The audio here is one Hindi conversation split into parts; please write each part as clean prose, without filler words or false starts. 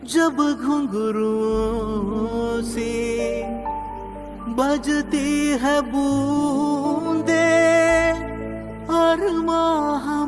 जब घुंघरुओं से बजती है बूंदे अरमां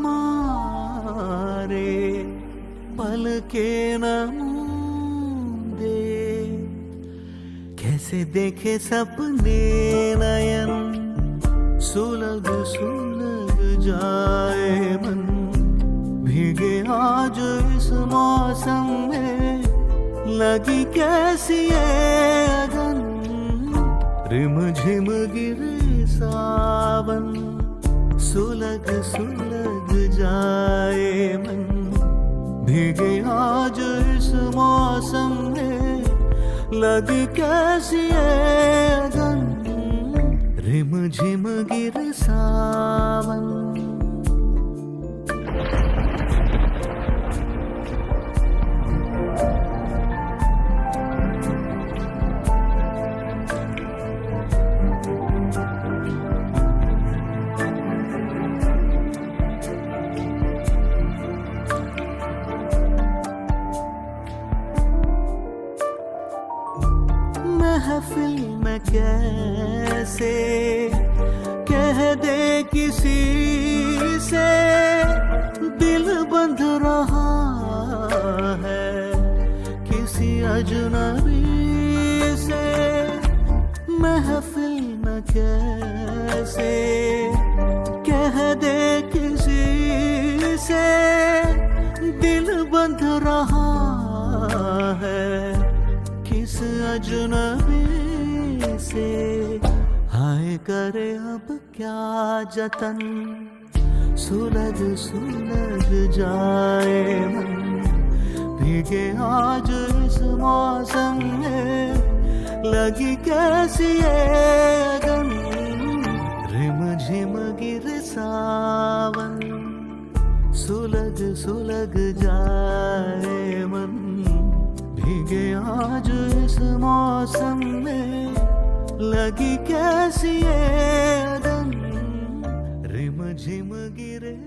हमारे पल के न मूंदे। कैसे देखे सपने नयन सुलग सुलग जाए मन। भीगे आज इस मौसम में लगी कैसी ये अगन। रिम झिम गिरे सावन सुलग सुलग जाए मन। भीगे आज इस मौसम में लगी कैसी ये अगन। रिम झिम गिरे सावन। महफिल में कैसे कह दे किसी से दिल बंध रहा है किसी अजनबी से। महफिल में कैसे कह दे किसी से दिल बंध रहा है किस अजनबी से। हाय करे अब क्या जतन सुलग सुलग जाए मन। भीगे आज इस मौसम में लगी कैसी ये अगन। रिम झिम गिरे सावन सुलग सुलग जाए मन। भीगे आज इस मौसम में लगी कैसी ये अगन। रिम झिम गिरे